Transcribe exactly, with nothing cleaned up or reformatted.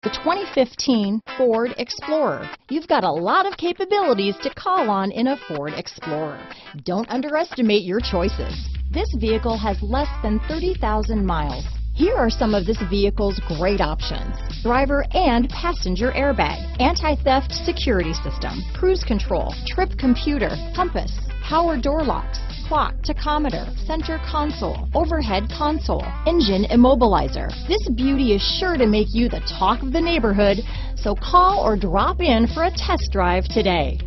The twenty fifteen Ford Explorer. You've got a lot of capabilities to call on in a Ford Explorer. Don't underestimate your choices. This vehicle has less than thirty thousand miles. Here are some of this vehicle's great options: driver and passenger airbag, anti-theft security system, cruise control, trip computer, compass, power door locks, clock, tachometer, center console, overhead console, engine immobilizer. This beauty is sure to make you the talk of the neighborhood, so call or drop in for a test drive today.